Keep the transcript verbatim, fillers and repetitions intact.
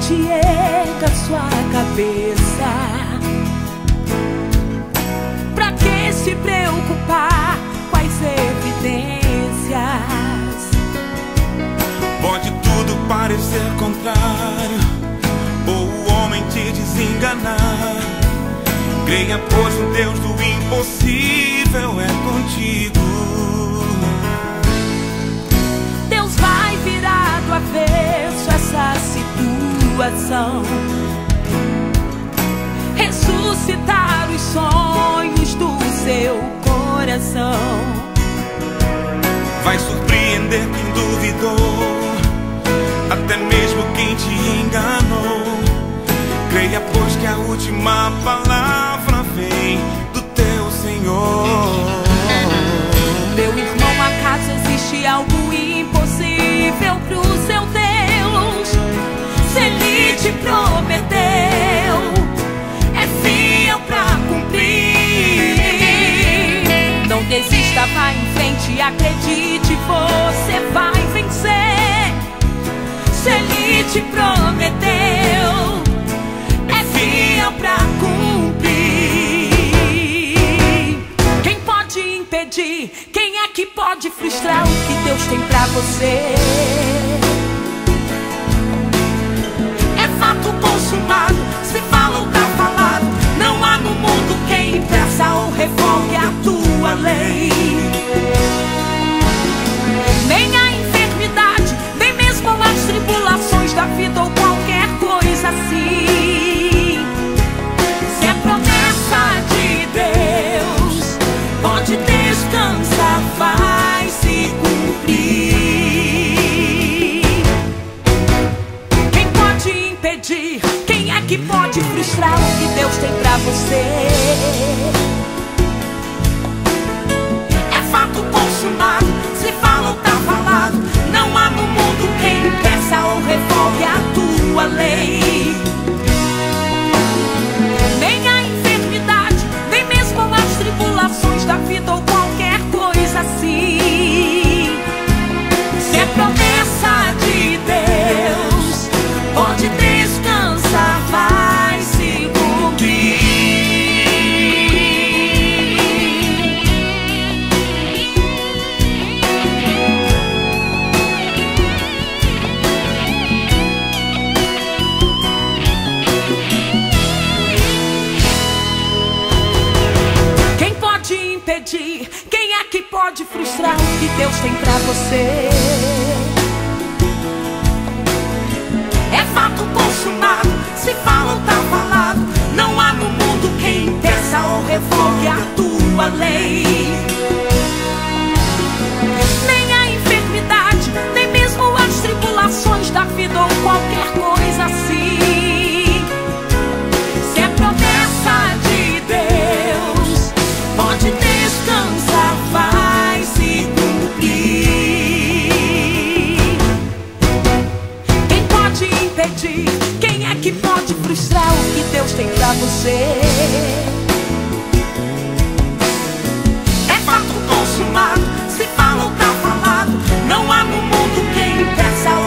mente erga sua cabeça. Pra que se preocupar com as evidências? Pode tudo parecer contrário, ou o homem te desenganar. Creia, pois o Deus do impossível é contigo. Deus vai virar do avesso essa situação, ressuscitar os sonhos do seu coração. Vai surpreender quem duvidou, até mesmo quem te enganou. Creia, pois que a última palavra vem do teu Senhor. Meu irmão, acaso existe algo impossível pro seu Deus? Se Ele te prometeu, é fiel pra cumprir. Não desista, vá em frente, acredite, você vai vencer. Se Ele te prometeu, é fiel pra cumprir. Quem pode impedir? Quem é que pode frustrar o que Deus tem pra você? É fato consumado, se fala ou tá falado. Não há no mundo quem impeça ou revogue a tua lei. Nem a enfermidade, nem mesmo as tribulações da vida ou qualquer coisa assim. Se é promessa de Deus, pode descansar, vai se cumprir. Quem pode impedir? Quem é que pode frustrar o que Deus tem pra você? É fato consumado, se fala ou tá falado. Não há no mundo quem impeça ou revogue a tua lei. Nem a enfermidade, nem mesmo as tribulações da vida ou qualquer coisa assim. Se é promessa de Deus, pode descansar, vai se cumprir. Quem pode impedir? Quem é que pode frustrar o que Deus tem pra você? É fato consumado, se fala ou tá falado. Não há no mundo quem impeça ou revogue a tua lei. Nem a enfermidade, nem mesmo as tribulações da vida ou qualquer coisa assim. Se é promessa de Deus, pode descansar, vai se cumprir. Quem pode impedir? Quem é que pode frustrar o que Deus tem pra você? É fato consumado, se fala ou tá falado. Não há no mundo quem impeça